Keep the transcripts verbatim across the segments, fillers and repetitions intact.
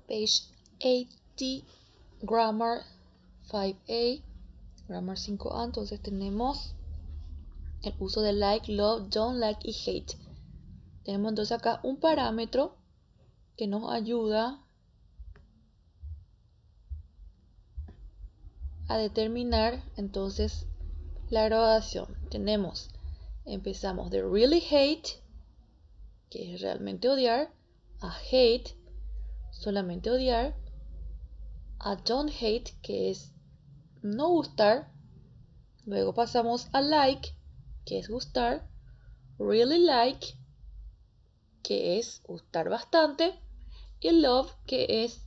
Page ochenta, Grammar cinco A, Grammar cinco A, entonces tenemos el uso de like, love, don't like y hate. Tenemos entonces acá un parámetro que nos ayuda a determinar entonces la gradación. Tenemos, empezamos de really hate, que es realmente odiar, a hate, solamente odiar, a don't hate, que es no gustar, luego pasamos a like, que es gustar, really like, que es gustar bastante, y love, que es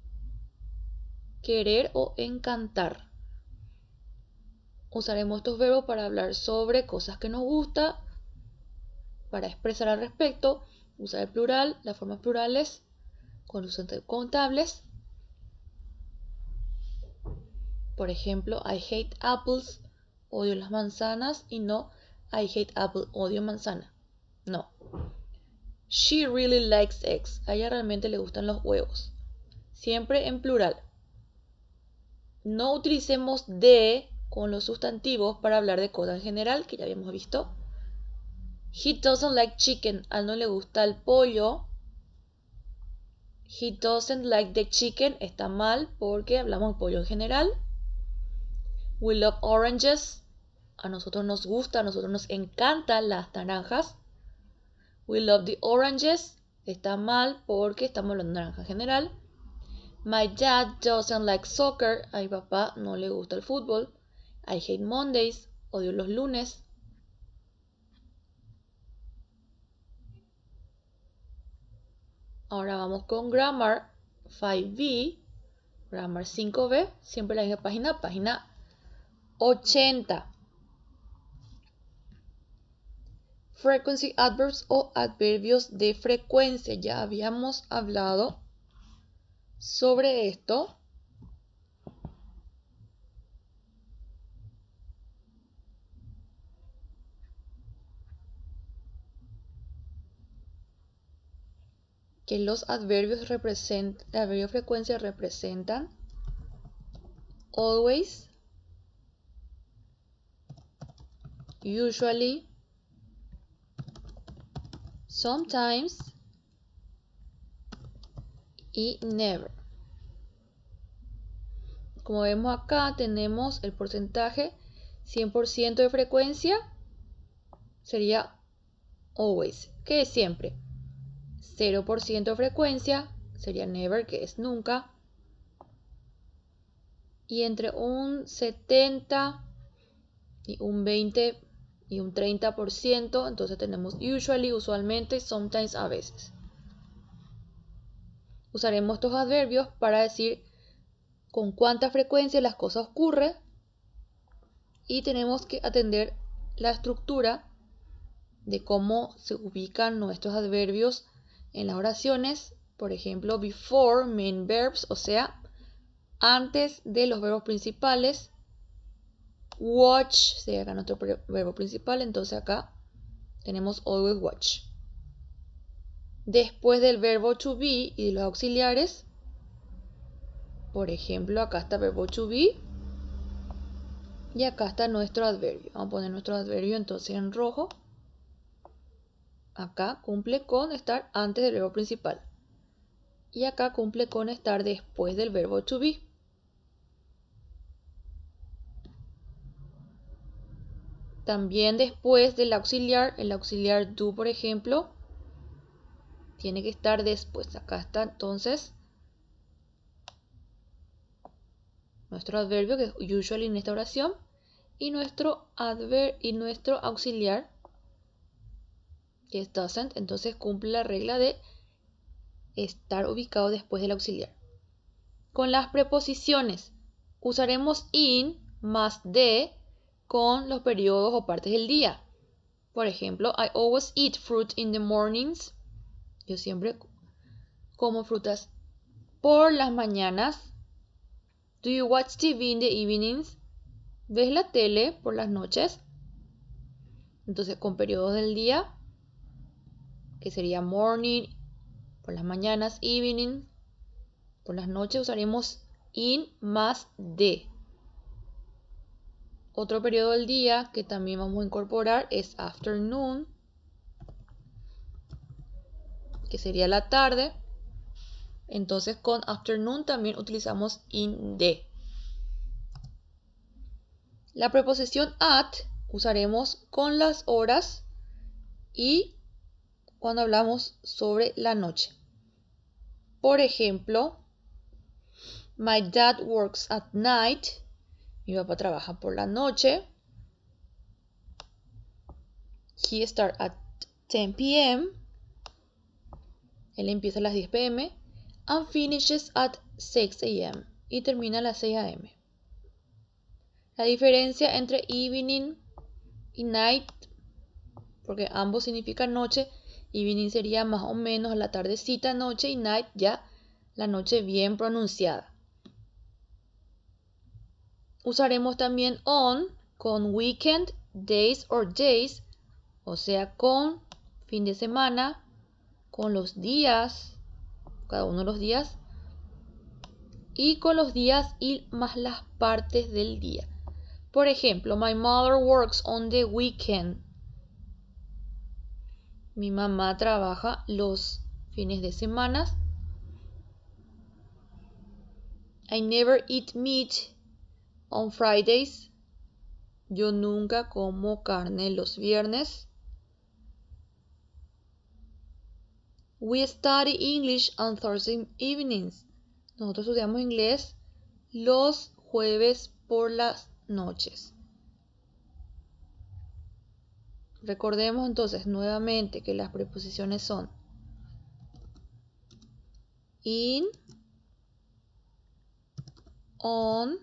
querer o encantar. Usaremos estos verbos para hablar sobre cosas que nos gusta, para expresar al respecto, usar el plural, las formas plurales, con los contables. Por ejemplo, I hate apples, odio las manzanas, y no I hate apple, odio manzana. No. She really likes eggs. A ella realmente le gustan los huevos. Siempre en plural. No utilicemos de con los sustantivos para hablar de cosas en general, que ya habíamos visto. He doesn't like chicken. A él no le gusta el pollo. He doesn't like the chicken. Está mal porque hablamos de pollo en general. We love oranges. A nosotros nos gusta, a nosotros nos encantan las naranjas. We love the oranges. Está mal porque estamos hablando de naranja en general. My dad doesn't like soccer. A mi papá no le gusta el fútbol. I hate Mondays. Odio los lunes. Ahora vamos con Grammar cinco B. Grammar cinco B. Siempre la misma página. Página ochenta. Frequency adverbs o adverbios de frecuencia. Ya habíamos hablado sobre esto. Que los adverbios representan, el adverbio de frecuencia representan always, usually, sometimes y never. Como vemos acá, tenemos el porcentaje cien por ciento de frecuencia, sería always, que es siempre. cero por ciento de frecuencia sería never, que es nunca. Y entre un setenta y un veinte y un treinta por ciento, entonces tenemos usually, usualmente, sometimes, a veces. Usaremos estos adverbios para decir con cuánta frecuencia las cosas ocurren, y tenemos que atender la estructura de cómo se ubican nuestros adverbios en las oraciones. Por ejemplo, before main verbs, o sea, antes de los verbos principales. Watch sería acá nuestro verbo principal, entonces acá tenemos always watch. Después del verbo to be y de los auxiliares, por ejemplo, acá está el verbo to be y acá está nuestro adverbio. Vamos a poner nuestro adverbio entonces en rojo. Acá cumple con estar antes del verbo principal. Y acá cumple con estar después del verbo to be. También después del auxiliar, el auxiliar do, por ejemplo, tiene que estar después. Acá está entonces nuestro adverbio, que es usually en esta oración, y nuestro adver y nuestro auxiliar, que es doesn't, entonces cumple la regla de estar ubicado después del auxiliar. Con las preposiciones usaremos in más de con los periodos o partes del día. Por ejemplo, I always eat fruit in the mornings. Yo siempre como frutas por las mañanas. Do you watch T V in the evenings? ¿Ves la tele por las noches? Entonces, con periodos del día, que sería morning, por las mañanas, evening, Por las noches usaremos in más de. Otro periodo del día que también vamos a incorporar es afternoon, que sería la tarde. Entonces con afternoon también utilizamos in de. La preposición at usaremos con las horas y cuando hablamos sobre la noche. Por ejemplo, my dad works at night. Mi papá trabaja por la noche. He starts at ten p m Él empieza a las diez p m and finishes at six a m Y termina a las seis a m La diferencia entre evening y night, porque ambos significan noche, evening sería más o menos la tardecita noche y night ya la noche bien pronunciada. Usaremos también on con weekend, days or days, o sea con fin de semana, con los días, cada uno de los días, y con los días y más las partes del día. Por ejemplo, my mother works on the weekend. Mi mamá trabaja los fines de semana. I never eat meat on Fridays. Yo nunca como carne los viernes. We study English on Thursday evenings. Nosotros estudiamos inglés los jueves por las noches. Recordemos entonces nuevamente que las preposiciones son in, on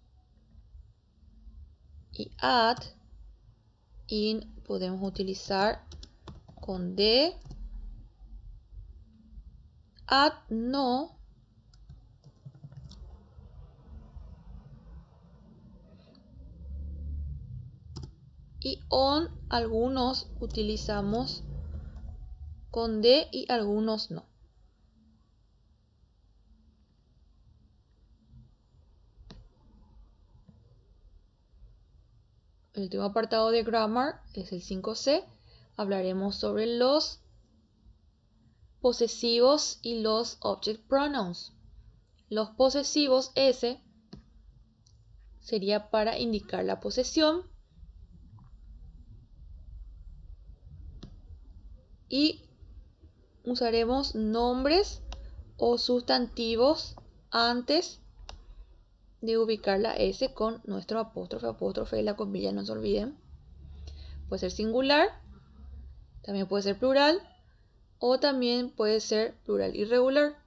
y at. In podemos utilizar con de, at no, y on algunos utilizamos con de y algunos no. El último apartado de grammar es el cinco ce. Hablaremos sobre los posesivos y los object pronouns. Los posesivos, S, sería para indicar la posesión. Y usaremos nombres o sustantivos antes de ubicar la S con nuestro apóstrofe, apóstrofe y la comilla, no se olviden. Puede ser singular, también puede ser plural o también puede ser plural irregular.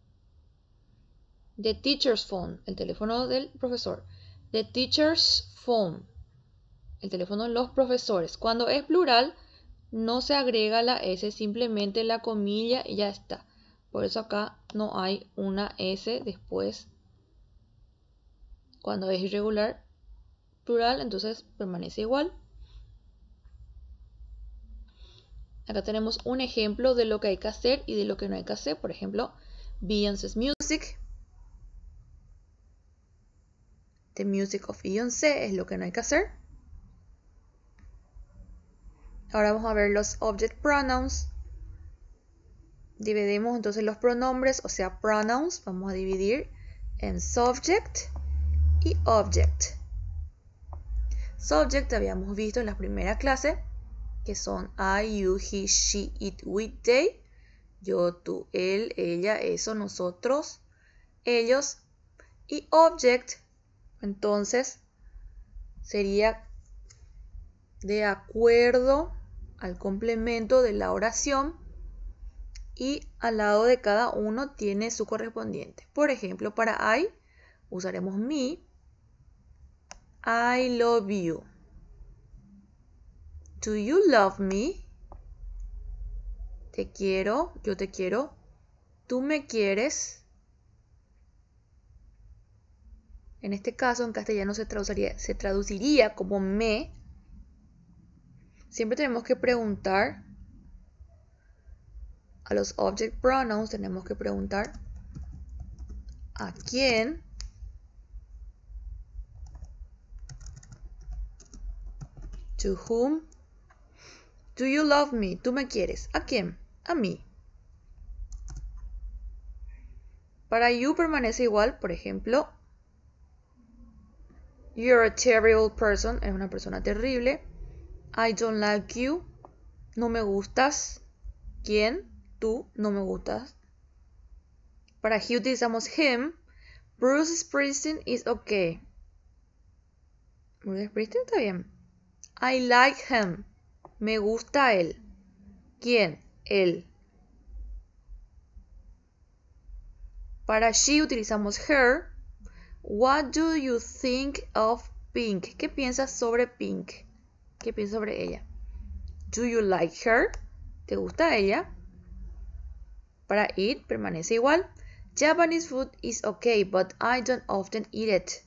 The teacher's phone, el teléfono del profesor. The teacher's phone, el teléfono de los profesores. Cuando es plural, no se agrega la S, simplemente la comilla y ya está. Por eso acá no hay una S después. Cuando es irregular, plural, entonces permanece igual. Acá tenemos un ejemplo de lo que hay que hacer y de lo que no hay que hacer. Por ejemplo, Beyoncé's music. The music of Beyoncé es lo que no hay que hacer. Ahora vamos a ver los object pronouns. Dividimos entonces los pronombres, o sea, pronouns, vamos a dividir en subject y object. Subject habíamos visto en la primera clase, que son I, you, he, she, it, we, they. Yo, tú, él, ella, eso, nosotros, ellos. Y object, entonces, sería de acuerdo al complemento de la oración y al lado de cada uno tiene su correspondiente. Por ejemplo, para I usaremos me. I love you. Do you love me? Te quiero, yo te quiero. Tú me quieres. En este caso, en castellano se traduciría, se traduciría como me. Siempre tenemos que preguntar a los object pronouns, tenemos que preguntar ¿A quién? To whom? Do you love me? ¿Tú me quieres? ¿A quién? A mí. Para you permanece igual, por ejemplo, you're a terrible person, eres una persona terrible. I don't like you, no me gustas. ¿Quién? Tú, no me gustas. Para he utilizamos him. Bruce Springsteen is okay. Bruce Springsteen está bien. I like him, me gusta él. ¿Quién? Él. Para she utilizamos her. What do you think of Pink? ¿Qué piensas sobre Pink? ¿Qué piensas sobre ella? Do you like her? ¿Te gusta ella? Para eat permanece igual. Japanese food is okay, but I don't often eat it.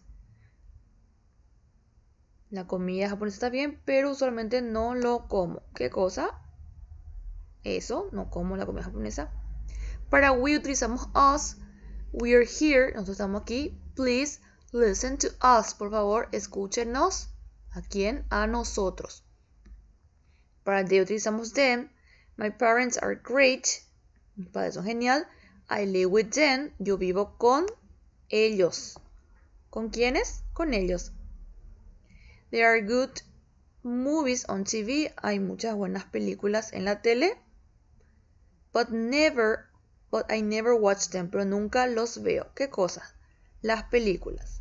La comida japonesa está bien, pero usualmente no lo como. ¿Qué cosa? Eso, no como la comida japonesa. Para we utilizamos us. We're here, nosotros estamos aquí. Please listen to us. Por favor, escúchenos. ¿A quién? A nosotros. Para they utilizamos them. My parents are great. Mis padres son genial. I live with them. Yo vivo con ellos. ¿Con quiénes? Con ellos. There are good movies on T V. Hay muchas buenas películas en la tele. But never, but I never watch them. Pero nunca los veo. ¿Qué cosa? Las películas.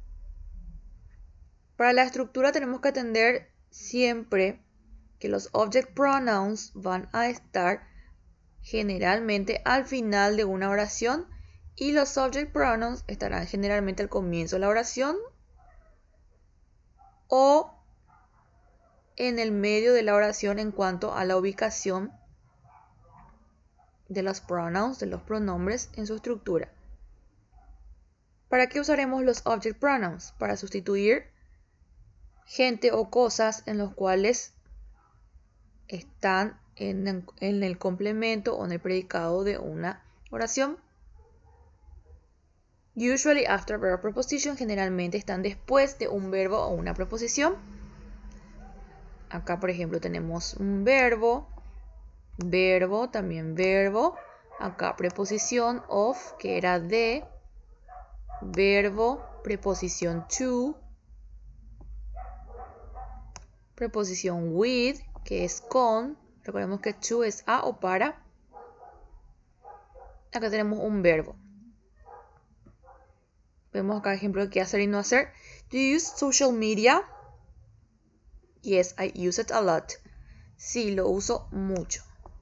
Para la estructura tenemos que atender siempre que los object pronouns van a estar generalmente al final de una oración y los subject pronouns estarán generalmente al comienzo de la oración o en el medio de la oración en cuanto a la ubicación de los pronouns, de los pronombres en su estructura. ¿Para qué usaremos los object pronouns? Para sustituir gente o cosas en los cuales están en, en el complemento o en el predicado de una oración. Usually after a verb preposition, generalmente están después de un verbo o una preposición. Acá, por ejemplo, tenemos un verbo, verbo, también verbo. Acá preposición of, que era de, verbo, preposición to, preposición with, que es con. Recordemos que to es a o para. Acá tenemos un verbo. Vemos acá ejemplo de qué hacer y no hacer. Do you use social media? Yes, I use it a lot. Sí, lo uso mucho.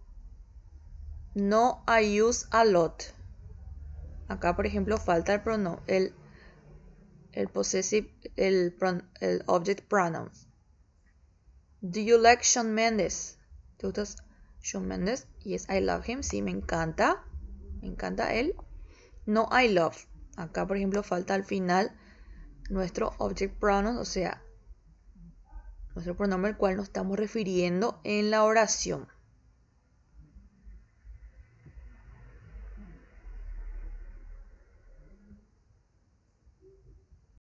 No, I use a lot. Acá, por ejemplo, falta el pronombre, el, el possessive, el, el object pronouns. Do you like Shawn Mendes? ¿Te gusta Shawn Mendes? Yes, I love him. Sí, me encanta. Me encanta él. No, I love. Acá, por ejemplo, falta al final nuestro object pronoun, o sea, nuestro pronombre al cual nos estamos refiriendo en la oración.